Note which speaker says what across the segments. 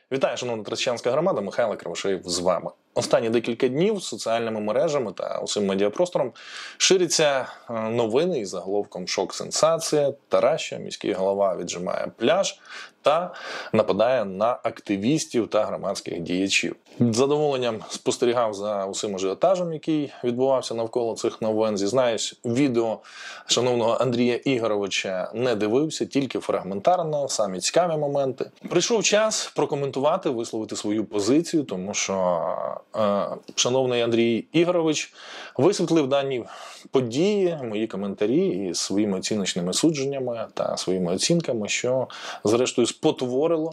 Speaker 1: Вітаю, шановна Тростянська громада, Михайло Кривошеєв з вами. Останні декілька днів соціальними мережами та усім медіапростором ширяться новини із заголовком «Шок-сенсація». Тараща, міський голова, віджимає пляж та нападає на активістів та громадських діячів. З задоволенням спостерігав за усім ажіотажем, який відбувався навколо цих новин. Зізнаюсь, відео шановного Андрія Ігоровича не дивився, тільки фрагментарно, самі цікаві моменти. Прийшов час прокоментувати, висловити свою позицію, тому що шановний Андрій Ігорович висвітлив дані події, мої коментарі із своїми оціночними судженнями та своїми оцінками, що зрештою спотворило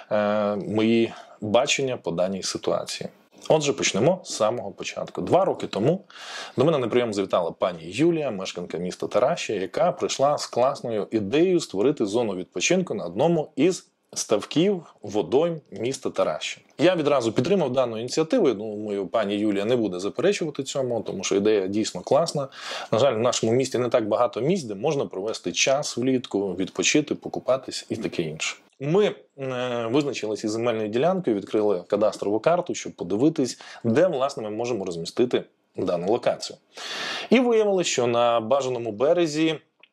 Speaker 1: мої бачення по даній ситуації. Отже, почнемо з самого початку. 2 роки тому до мене на прийом завітала пані Юлія, мешканка міста Тараща, яка прийшла з класною ідеєю створити зону відпочинку на одному із ставків водойм міста Тараща. Я відразу підтримав дану ініціативу. Думаю, пані Юлія не буде заперечувати цьому, тому що ідея дійсно класна. На жаль, в нашому місті не так багато місць, де можна провести час влітку, відпочити, покупатись і таке інше. Ми визначилися із земельною ділянкою, відкрили кадастрову карту, щоб подивитись, де, власне, ми можемо розмістити дану локацію. І виявилося, що на бажаному березі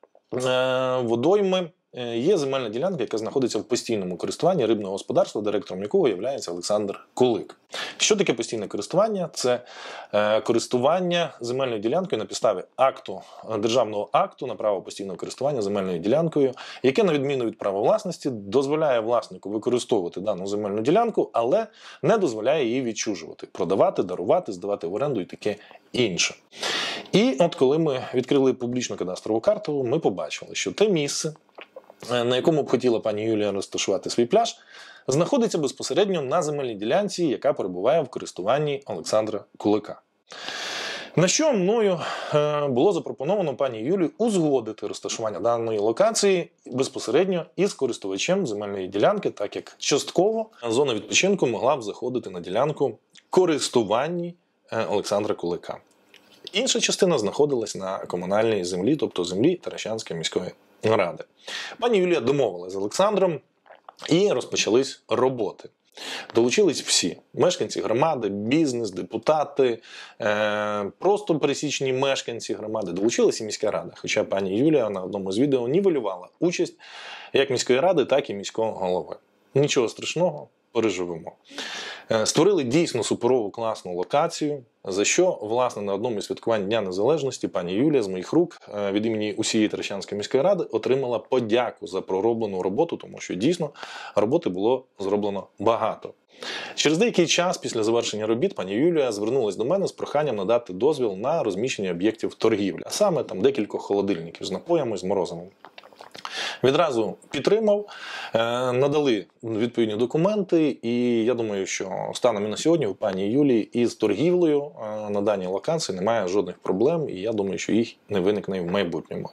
Speaker 1: водойми є земельна ділянка, яка знаходиться в постійному користуванні рибного господарства, директором якого є Олександр Кулик. Що таке постійне користування? Це користування земельною ділянкою на підставі державного акту на право постійного користування земельною ділянкою, яке, на відміну від права власності, дозволяє власнику використовувати дану земельну ділянку, але не дозволяє її відчужувати, продавати, дарувати, здавати в оренду і таке інше. І от коли ми відкрили публічну кадастрову карту, ми побачили, що те місце, на якому б хотіла пані Юлія розташувати свій пляж, знаходиться безпосередньо на земельній ділянці, яка перебуває в користуванні Олександра Кулика. На що мною було запропоновано пані Юлії узгодити розташування даної локації безпосередньо із користувачем земельної ділянки, так як частково зона відпочинку могла б заходити на ділянку користуванні Олександра Кулика. Інша частина знаходилась на комунальній землі, тобто землі Таращанської міської ради. Пані Юлія домовилася з Олександром і розпочались роботи. Долучились всі – мешканці громади, бізнес, депутати, просто пересічні мешканці громади. Долучилась і міська рада. Хоча пані Юлія на одному з відео нівелювала участь як міської ради, так і міського голови. Нічого страшного, переживемо. Створили дійсно суперову класну локацію, за що, власне, на одному із святкувань Дня Незалежності пані Юлія з моїх рук від імені усієї Таращанської міської ради отримала подяку за пророблену роботу, тому що дійсно роботи було зроблено багато. Через деякий час після завершення робіт пані Юлія звернулася до мене з проханням надати дозвіл на розміщення об'єктів торгівлі, а саме там декількох холодильників з напоями, з морозивом. Відразу підтримав, надали відповідні документи, і я думаю, що станом і на сьогодні у пані Юлії із торгівлею на даній локації немає жодних проблем, і я думаю, що їх не виникне в майбутньому.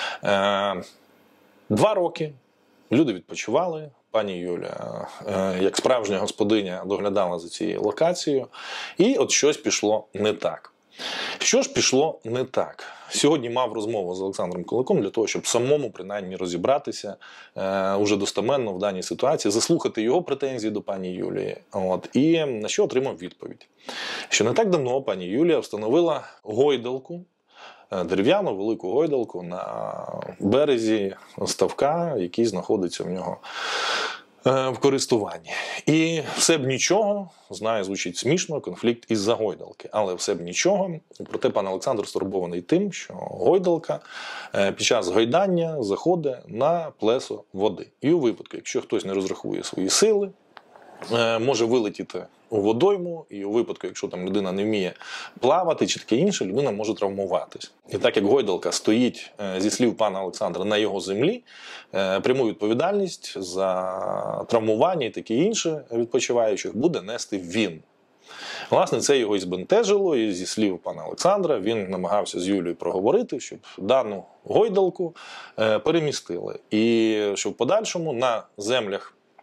Speaker 1: 2 роки люди відпочивали, пані Юля, як справжня господиня, доглядала за цією локацією, і от щось пішло не так. Що ж пішло не так? Сьогодні мав розмову з Олександром Куликом для того, щоб самому, принаймні, розібратися уже достеменно в даній ситуації, заслухати його претензії до пані Юлії. І на що отримав відповідь. Що не так давно пані Юлія встановила гойдалку, дерев'яну велику гойдалку на березі ставка, який знаходиться в нього в користуванні. І все б нічого, знаю, звучить смішно, конфлікт із-за гойдалки, але все б нічого. Проте пан Олександр стурбований тим, що гойдалка під час гойдання заходить на плесо води. І у випадку, якщо хтось не розрахує свої сили, може вилетіти у водойму, і у випадку, якщо там людина не вміє плавати чи таке інше, людина може травмуватись. І так як гойдалка стоїть, зі слів пана Олександра, на його землі, пряму відповідальність за травмування і таке інше відпочиваючих буде нести він. Власне, це його і збентежило, і зі слів пана Олександра він намагався з Юлією проговорити, щоб дану гойдалку перемістили. І щоб в подальшому на землях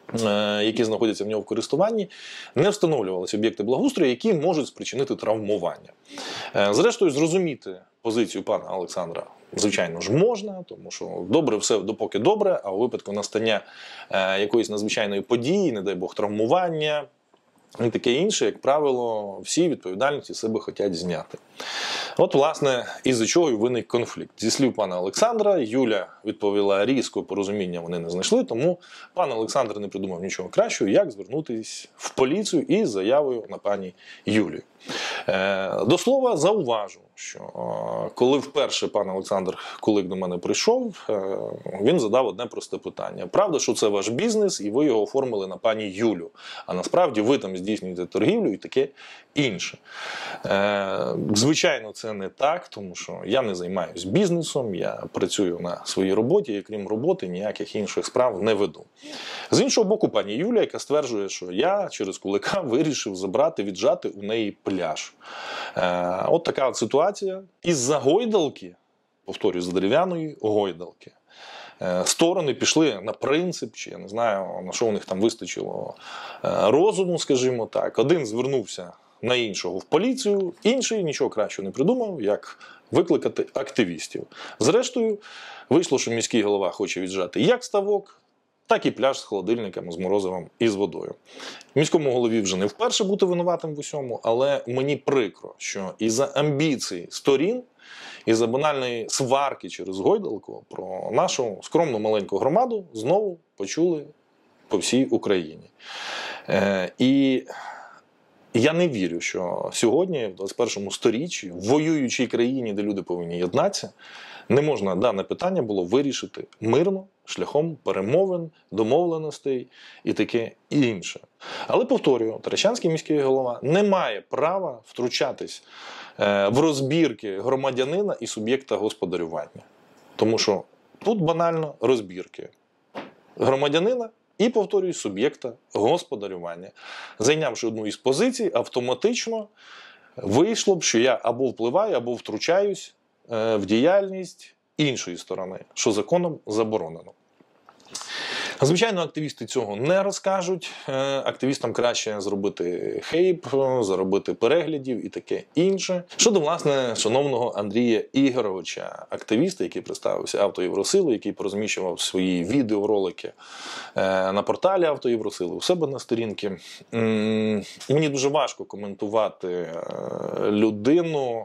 Speaker 1: які знаходяться в нього в користуванні, не встановлювалися об'єкти благоустрою, які можуть спричинити травмування. Зрештою, зрозуміти позицію пана Олександра, звичайно ж, можна, тому що добре все допоки добре, а у випадку настання якоїсь надзвичайної події, не дай Бог, травмування і таке інше, як правило, всі відповідальності себе хочуть зняти. От, власне, із-за чого і виник конфлікт. Зі слів пана Олександра, Юля відповіла різко, порозуміння вони не знайшли, тому пан Олександр не придумав нічого кращого, як звернутися в поліцію із заявою на пані Юлію. До слова, зауважу, що коли вперше пан Олександр Кулик до мене прийшов, він задав одне просте питання. Правда, що це ваш бізнес і ви його оформили на пані Юлю, а насправді ви там здійснюєте торгівлю і таке інше. Звичайно, це не так, тому що я не займаюся бізнесом, я працюю на своїй роботі і крім роботи ніяких інших справ не веду. З іншого боку, пані Юля, яка стверджує, що я через Кулика вирішив забрати, віджати у неї пляж. От така от ситуація. Із-за гойдалки, повторюю, з дерев'яної гойдалки, сторони пішли на принцип, чи я не знаю, на що у них там вистачило розуму, скажімо так. Один звернувся на іншого в поліцію, інший нічого кращого не придумав, як викликати активістів. Зрештою, вийшло, що міський голова хоче віджати як ставок, так і пляж з холодильниками, з морозивом і з водою. Міському голові вже не вперше бути винуватим в усьому, але мені прикро, що із-за амбіцій сторін, із-за банальної сварки через гойдалку про нашу скромну маленьку громаду знову почули по всій Україні. І я не вірю, що сьогодні, в 21 сторіччі, в воюючій країні, де люди повинні єднатися, не можна дане питання було вирішити мирно, шляхом перемовин, домовленостей і таке інше. Але, повторюю, Таращанський міський голова не має права втручатись в розбірки громадянина і суб'єкта господарювання. Тому що тут банально розбірки громадянина і, повторюю, суб'єкта господарювання. Зайнявши одну із позицій, автоматично вийшло б, що я або впливаю, або втручаюсь в діяльність іншої сторони, що законом заборонено. Звичайно, активісти цього не розкажуть. Активістам краще зробити хейп, заробити переглядів і таке інше. Щодо, власне, шановного Андрія Ігоровича, активіста, який представився «Автоєвросили», який порозміщував свої відеоролики на порталі «Автоєвросили» у себе на сторінці. Мені дуже важко коментувати людину,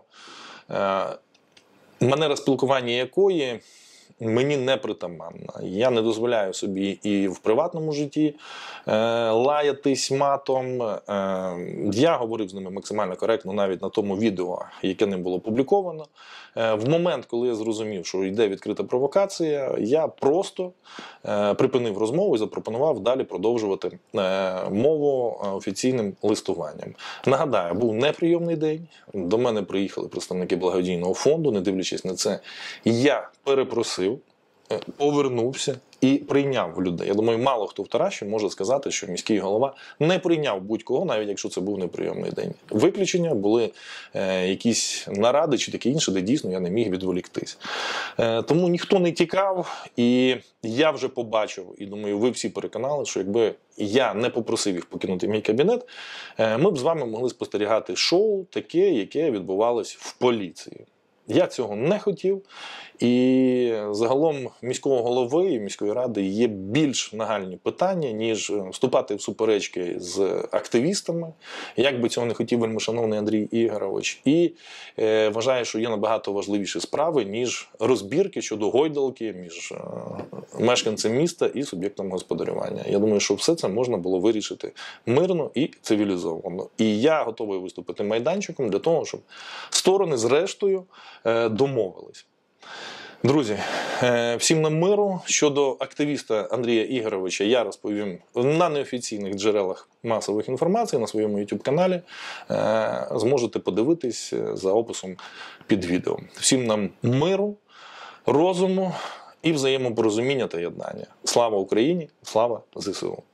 Speaker 1: манера спілкування якої мені не притаманна. Я не дозволяю собі і в приватному житті лаятись матом. Я говорив з ними максимально коректно навіть на тому відео, яке ним було опубліковано. В момент, коли я зрозумів, що йде відкрита провокація, я просто припинив розмову і запропонував далі продовжувати мову офіційним листуванням. Нагадаю, був неприйомний день, до мене приїхали представники благодійного фонду, не дивлячись на це, я перепросив, повернувся і прийняв людей. Я думаю, мало хто в Тараші може сказати, що міський голова не прийняв будь-кого, навіть якщо це був неприйомний день. Виключення були якісь наради чи таке інше, де дійсно я не міг відволіктись. Тому ніхто не тікав, і я вже побачив, і думаю, ви всі переконали, що якби я не попросив їх покинути мій кабінет, ми б з вами могли спостерігати шоу таке, яке відбувалось в поліції. Я цього не хотів, і загалом міського голови і міської ради є більш нагальні питання, ніж вступати в суперечки з активістами, як би цього не хотів вельмишановний Андрій Ігорович, і вважаю, що є набагато важливіші справи, ніж розбірки щодо гойдалки між мешканцем міста і суб'єктом господарювання. Я думаю, що все це можна було вирішити мирно і цивілізовано. І я готовий виступити майданчиком для того, щоб сторони зрештою домовились. Друзі, всім нам миру. Щодо активіста Андрія Ігоровича я розповім на неофіційних джерелах масових інформацій на своєму YouTube-каналі. Зможете подивитись за описом під відео. Всім нам миру, розуму і взаємопорозуміння та єднання. Слава Україні! Слава ЗСУ!